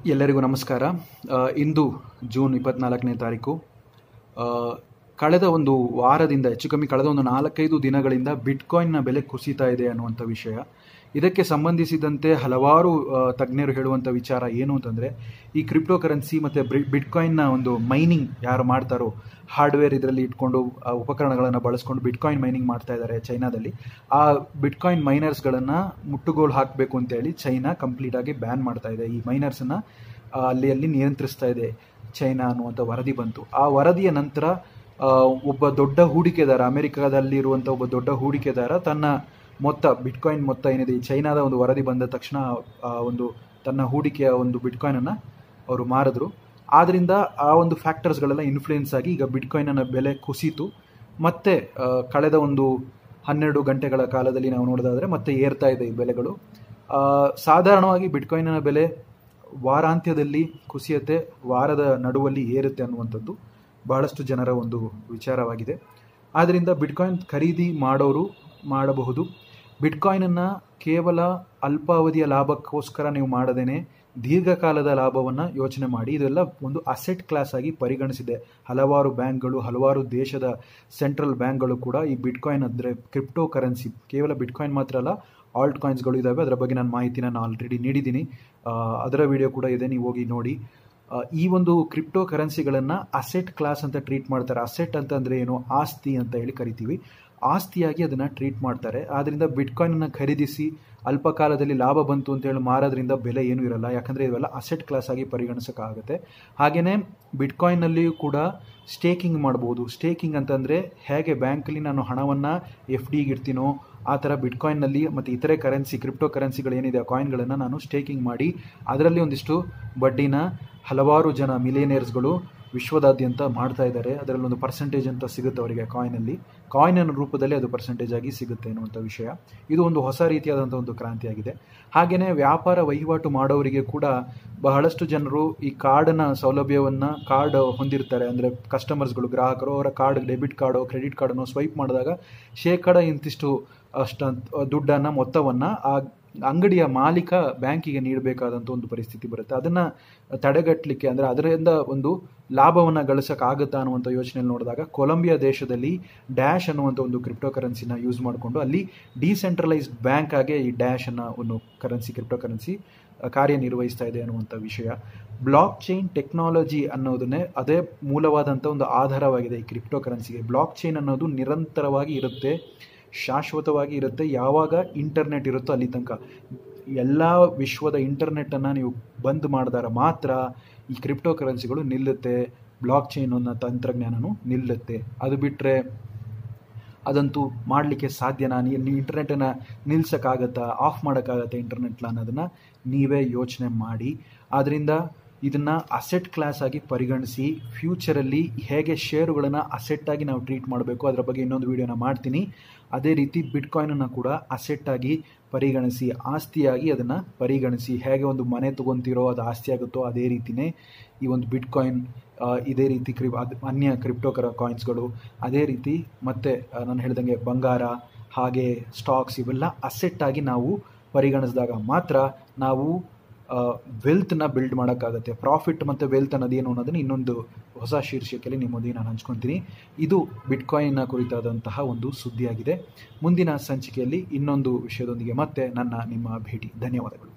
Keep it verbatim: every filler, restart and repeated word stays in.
ಎಲ್ಲರಿಗೂ ನಮಸ್ಕಾರ. ಇಂದು ಜೂನ್ ಇಪ್ಪತ್ನಾಲ್ಕನೇ ತಾರೀಕು. ಕಳೆದ ಒಂದು ವಾರದಿಂದ ಹೆಚ್ಚು ಕಮ್ಮಿ ಕಳೆದ ಒಂದು ನಾಲ್ಕೈದು ದಿನಗಳಿಂದ ಬಿಟ್ಕಾಯಿನ್ನ ಬೆಲೆ ಕುಸಿತಾ ಇದೆ ಅನ್ನುವಂಥ ವಿಷಯ. ಇದಕ್ಕೆ ಸಂಬಂಧಿಸಿದಂತೆ ಹಲವಾರು ತಜ್ಞರು ಹೇಳುವಂಥ ವಿಚಾರ ಏನು ಅಂತಂದರೆ, ಈ ಕ್ರಿಪ್ಟೋ ಕರೆನ್ಸಿ ಮತ್ತು ಬಿಟ್ಕಾಯಿನ್ನ ಒಂದು ಮೈನಿಂಗ್ ಯಾರು ಮಾಡ್ತಾರೋ, ಹಾರ್ಡ್ವೇರ್ ಇದರಲ್ಲಿ ಇಟ್ಕೊಂಡು ಉಪಕರಣಗಳನ್ನು ಬಳಸ್ಕೊಂಡು ಬಿಟ್ಕಾಯಿನ್ ಮೈನಿಂಗ್ ಮಾಡ್ತಾ ಇದ್ದಾರೆ ಚೈನಾದಲ್ಲಿ. ಆ ಬಿಟ್ಕಾಯಿನ್ ಮೈನರ್ಸ್ಗಳನ್ನು ಮುಟ್ಟುಗೋಲು ಹಾಕಬೇಕು ಅಂತೇಳಿ ಚೈನಾ ಕಂಪ್ಲೀಟಾಗಿ ಬ್ಯಾನ್ ಮಾಡ್ತಾ ಇದೆ. ಈ ಮೈನರ್ಸನ್ನು ಅಲ್ಲಿ ಅಲ್ಲಿ ನಿಯಂತ್ರಿಸ್ತಾ ಇದೆ ಚೈನಾ ಅನ್ನುವಂಥ ವರದಿ ಬಂತು. ಆ ವರದಿಯ ನಂತರ ಒಬ್ಬ ದೊಡ್ಡ ಹೂಡಿಕೆದಾರ, ಅಮೆರಿಕಾದಲ್ಲಿರುವಂಥ ಒಬ್ಬ ದೊಡ್ಡ ಹೂಡಿಕೆದಾರ ತನ್ನ ಮೊತ್ತ ಬಿಟ್ಕಾಯಿನ್ ಮೊತ್ತ ಏನಿದೆ, ಈ ಚೈನಾದ ಒಂದು ವರದಿ ಬಂದ ತಕ್ಷಣ ಒಂದು ತನ್ನ ಹೂಡಿಕೆಯ ಒಂದು ಬಿಟ್ಕಾಯಿನನ್ನು ಅವರು ಮಾರಿದ್ರು. ಆದ್ದರಿಂದ ಆ ಒಂದು ಫ್ಯಾಕ್ಟರ್ಸ್ಗಳೆಲ್ಲ ಇನ್ಫ್ಲೂಯೆನ್ಸ್ ಆಗಿ ಈಗ ಬಿಟ್ಕಾಯಿನ್ನ ಬೆಲೆ ಕುಸಿತು. ಮತ್ತೆ ಕಳೆದ ಒಂದು ಹನ್ನೆರಡು ಗಂಟೆಗಳ ಕಾಲದಲ್ಲಿ ನಾವು ನೋಡೋದಾದರೆ ಮತ್ತೆ ಏರ್ತಾ ಇದೆ ಈ ಬೆಲೆಗಳು. ಸಾಧಾರಣವಾಗಿ ಬಿಟ್ಕಾಯಿನ್ನ ಬೆಲೆ ವಾರಾಂತ್ಯದಲ್ಲಿ ಕುಸಿಯುತ್ತೆ, ವಾರದ ನಡುವಲ್ಲಿ ಏರುತ್ತೆ ಅನ್ನುವಂಥದ್ದು ಬಹಳಷ್ಟು ಜನರ ಒಂದು ವಿಚಾರವಾಗಿದೆ. ಆದ್ದರಿಂದ ಬಿಟ್ಕಾಯಿನ್ ಖರೀದಿ ಮಾಡೋರು ಮಾಡಬಹುದು. ಬಿಟ್ಕಾಯಿನನ್ನು ಕೇವಲ ಅಲ್ಪಾವಧಿಯ ಲಾಭಕ್ಕೋಸ್ಕರ ನೀವು ಮಾಡದೇನೆ ದೀರ್ಘಕಾಲದ ಲಾಭವನ್ನು ಯೋಚನೆ ಮಾಡಿ. ಇದೆಲ್ಲ ಒಂದು ಅಸೆಟ್ ಕ್ಲಾಸ್ ಆಗಿ ಪರಿಗಣಿಸಿದೆ ಹಲವಾರು ಬ್ಯಾಂಕ್ಗಳು, ಹಲವಾರು ದೇಶದ ಸೆಂಟ್ರಲ್ ಬ್ಯಾಂಕ್ಗಳು ಕೂಡ ಈ ಬಿಟ್ಕಾಯಿನ್ ಅಂದರೆ ಕ್ರಿಪ್ಟೋ ಕರೆನ್ಸಿ, ಕೇವಲ ಬಿಟ್ಕಾಯಿನ್ ಮಾತ್ರ ಅಲ್ಲ, ಆಲ್ಟ್ ಕಾಯಿನ್ಸ್ಗಳು ಇದ್ದಾವೆ. ಅದರ ಬಗ್ಗೆ ನಾನು ಮಾಹಿತಿನ ನಾನು ಆಲ್ರೆಡಿ ನೀಡಿದ್ದೀನಿ, ಅದರ ವಿಡಿಯೋ ಕೂಡ ಇದೆ, ನೀವು ಹೋಗಿ ನೋಡಿ. ಈ ಒಂದು ಕ್ರಿಪ್ಟೋ ಕರೆನ್ಸಿಗಳನ್ನು ಅಸೆಟ್ ಕ್ಲಾಸ್ ಅಂತ ಟ್ರೀಟ್ ಮಾಡ್ತಾರೆ. ಅಸೆಟ್ ಅಂತಂದರೆ ಏನು, ಆಸ್ತಿ ಅಂತ ಹೇಳಿ ಕರಿತೀವಿ. ಆಸ್ತಿಯಾಗಿ ಅದನ್ನು ಟ್ರೀಟ್ ಮಾಡ್ತಾರೆ. ಆದ್ದರಿಂದ ಬಿಟ್ಕಾಯಿನನ್ನು ಖರೀದಿಸಿ ಅಲ್ಪ ಕಾಲದಲ್ಲಿ ಲಾಭ ಬಂತು ಅಂತ ಹೇಳಿ ಮಾರೋದ್ರಿಂದ ಬೆಲೆ ಏನೂ ಇರಲ್ಲ, ಯಾಕಂದರೆ ಇವೆಲ್ಲ ಅಸೆಟ್ ಕ್ಲಾಸ್ ಆಗಿ ಪರಿಗಣಿಸೋಕ್ಕಾಗುತ್ತೆ. ಹಾಗೆಯೇ ಬಿಟ್ಕಾಯಿನ್ನಲ್ಲಿಯೂ ಕೂಡ ಸ್ಟೇಕಿಂಗ್ ಮಾಡ್ಬೋದು. ಸ್ಟೇಕಿಂಗ್ ಅಂತಂದರೆ ಹೇಗೆ ಬ್ಯಾಂಕಲ್ಲಿ ನಾನು ಹಣವನ್ನು ಎಫ್ ಡಿಗೆ ಇಡ್ತೀನೋ ಆ ಥರ ಬಿಟ್ಕಾಯಿನ್ನಲ್ಲಿ ಮತ್ತು ಇತರೆ ಕರೆನ್ಸಿ ಕ್ರಿಪ್ಟೋ ಕರೆನ್ಸಿಗಳೇನಿದೆ ಆ ಕಾಯಿನ್ಗಳನ್ನು ನಾನು ಸ್ಟೇಕಿಂಗ್ ಮಾಡಿ ಅದರಲ್ಲಿ ಒಂದಿಷ್ಟು ಬಡ್ಡಿನ ಹಲವಾರು ಜನ ಮಿಲಿಯನೇರ್ಸ್ಗಳು ವಿಶ್ವದಾದ್ಯಂತ ಮಾಡ್ತಾ ಇದ್ದಾರೆ. ಅದರಲ್ಲಿ ಒಂದು ಪರ್ಸೆಂಟೇಜ್ ಅಂತ ಸಿಗುತ್ತೆ ಅವರಿಗೆ ಕಾಯಿನಲ್ಲಿ, ಕಾಯಿನ್ ರೂಪದಲ್ಲಿ ಅದು ಪರ್ಸೆಂಟೇಜ್ ಆಗಿ ಸಿಗುತ್ತೆ ಅನ್ನುವಂಥ ವಿಷಯ. ಇದು ಒಂದು ಹೊಸ ರೀತಿಯಾದಂಥ ಒಂದು ಕ್ರಾಂತಿಯಾಗಿದೆ. ಹಾಗೆಯೇ ವ್ಯಾಪಾರ ವಹಿವಾಟು ಮಾಡೋರಿಗೆ ಕೂಡ ಬಹಳಷ್ಟು ಜನರು ಈ ಕಾರ್ಡ್ನ ಸೌಲಭ್ಯವನ್ನು ಕಾರ್ಡ್ ಹೊಂದಿರ್ತಾರೆ. ಅಂದರೆ ಕಸ್ಟಮರ್ಸ್ಗಳು, ಗ್ರಾಹಕರು ಅವರ ಕಾರ್ಡ್, ಡೆಬಿಟ್ ಕಾರ್ಡು, ಕ್ರೆಡಿಟ್ ಕಾರ್ಡನ್ನು ಸ್ವೈಪ್ ಮಾಡಿದಾಗ ಶೇಕಡ ಇಂತಿಷ್ಟು ಅಷ್ಟು ದುಡ್ಡನ್ನು ಮೊತ್ತವನ್ನು ಆ ಅಂಗಡಿಯ ಮಾಲೀಕ ಬ್ಯಾಂಕಿಗೆ ನೀಡಬೇಕಾದಂಥ ಒಂದು ಪರಿಸ್ಥಿತಿ ಬರುತ್ತೆ. ಅದನ್ನು ತಡೆಗಟ್ಟಲಿಕ್ಕೆ, ಅಂದರೆ ಅದರಿಂದ ಒಂದು ಲಾಭವನ್ನು ಗಳಿಸೋಕ್ಕಾಗುತ್ತಾ ಅನ್ನುವಂಥ ಯೋಚನೆಯಲ್ಲಿ ನೋಡಿದಾಗ ಕೊಲಂಬಿಯಾ ದೇಶದಲ್ಲಿ ಡ್ಯಾಶ್ ಅನ್ನುವಂಥ ಒಂದು ಕ್ರಿಪ್ಟೋ ಕರೆನ್ಸಿನ ಯೂಸ್ ಮಾಡಿಕೊಂಡು ಅಲ್ಲಿ ಡಿಸೆಂಟ್ರಲೈಸ್ಡ್ ಬ್ಯಾಂಕ್ ಆಗಿ ಈ ಡ್ಯಾಶ್ ಅನ್ನೋ ಒಂದು ಕರೆನ್ಸಿ ಕ್ರಿಪ್ಟೋ ಕರೆನ್ಸಿ ಕಾರ್ಯನಿರ್ವಹಿಸ್ತಾ ಇದೆ ಅನ್ನುವಂಥ ವಿಷಯ. ಬ್ಲಾಕ್ ಚೈನ್ ಟೆಕ್ನಾಲಜಿ ಅನ್ನೋದನ್ನೇ ಅದೇ ಮೂಲವಾದಂಥ ಒಂದು ಆಧಾರವಾಗಿದೆ ಈ ಕ್ರಿಪ್ಟೋ ಕರೆನ್ಸಿಗೆ. ಬ್ಲಾಕ್ ಚೈನ್ ಅನ್ನೋದು ನಿರಂತರವಾಗಿ ಇರುತ್ತೆ, ಶಾಶ್ವತವಾಗಿ ಇರುತ್ತೆ. ಯಾವಾಗ ಇಂಟರ್ನೆಟ್ ಇರುತ್ತೋ ಅಲ್ಲಿ ತನಕ, ಎಲ್ಲ ವಿಶ್ವದ ಇಂಟರ್ನೆಟ್ಟನ್ನು ನೀವು ಬಂದ್ ಮಾಡಿದಾಗ ಮಾತ್ರ ಈ ಕ್ರಿಪ್ಟೋ ಕರೆನ್ಸಿಗಳು ನಿಲ್ಲುತ್ತೆ, ಬ್ಲಾಕ್ ಚೈನ್ ಅನ್ನೋ ತಂತ್ರಜ್ಞಾನನೂ ನಿಲ್ಲುತ್ತೆ. ಅದು ಬಿಟ್ಟರೆ ಅದಂತೂ ಮಾಡಲಿಕ್ಕೆ ಸಾಧ್ಯನಾ? ನೀವು ಇಂಟರ್ನೆಟನ್ನು ನಿಲ್ಸೋಕ್ಕಾಗತ್ತಾ, ಆಫ್ ಮಾಡೋಕ್ಕಾಗತ್ತಾ ಇಂಟರ್ನೆಟ್ನ ಅನ್ನೋದನ್ನು ನೀವೇ ಯೋಚನೆ ಮಾಡಿ. ಆದ್ದರಿಂದ ಇದನ್ನು ಅಸೆಟ್ ಕ್ಲಾಸ್ ಆಗಿ ಪರಿಗಣಿಸಿ ಫ್ಯೂಚರಲ್ಲಿ ಹೇಗೆ ಶೇರುಗಳನ್ನು ಅಸೆಟ್ಟಾಗಿ ನಾವು ಟ್ರೀಟ್ ಮಾಡಬೇಕು ಅದರ ಬಗ್ಗೆ ಇನ್ನೊಂದು ವಿಡಿಯೋನ ಮಾಡ್ತೀನಿ. ಅದೇ ರೀತಿ ಬಿಟ್ಕಾಯಿನನ್ನು ಕೂಡ ಅಸೆಟ್ಟಾಗಿ ಪರಿಗಣಿಸಿ, ಆಸ್ತಿಯಾಗಿ ಅದನ್ನು ಪರಿಗಣಿಸಿ. ಹೇಗೆ ಒಂದು ಮನೆ ತೊಗೊತಿರೋ ಅದು ಆಸ್ತಿ ಆಗುತ್ತೋ ಅದೇ ರೀತಿಯೇ ಈ ಒಂದು ಬಿಟ್ಕಾಯಿನ್, ಇದೇ ರೀತಿ ಕ್ರಿ ಅದು ಅನ್ಯ ಕ್ರಿಪ್ಟೋ ಕರ ಕಾಯಿನ್ಸ್ಗಳು, ಅದೇ ರೀತಿ ಮತ್ತು ನಾನು ಹೇಳ್ದಂಗೆ ಬಂಗಾರ, ಹಾಗೆ ಸ್ಟಾಕ್ಸ್, ಇವೆಲ್ಲ ಅಸೆಟ್ಟಾಗಿ ನಾವು ಪರಿಗಣಿಸಿದಾಗ ಮಾತ್ರ ನಾವು ವೆಲ್ತ್ನ ಬಿಲ್ಡ್ ಮಾಡೋಕ್ಕಾಗತ್ತೆ. ಪ್ರಾಫಿಟ್ ಮತ್ತು ವೆಲ್ತ್ ಅನ್ನೋದೇನು ಅನ್ನೋದನ್ನು ಇನ್ನೊಂದು ಹೊಸ ಶೀರ್ಷಿಕೆಯಲ್ಲಿ ನಿಮ್ಮೊಂದಿಗೆ ನಾನು ಹಂಚ್ಕೊತೀನಿ. ಇದು ಬಿಟ್ಕಾಯಿನ್ನ ಕುರಿತಾದಂತಹ ಒಂದು ಸುದ್ದಿಯಾಗಿದೆ. ಮುಂದಿನ ಸಂಚಿಕೆಯಲ್ಲಿ ಇನ್ನೊಂದು ವಿಷಯದೊಂದಿಗೆ ಮತ್ತೆ ನನ್ನ ನಿಮ್ಮ ಭೇಟಿ. ಧನ್ಯವಾದಗಳು.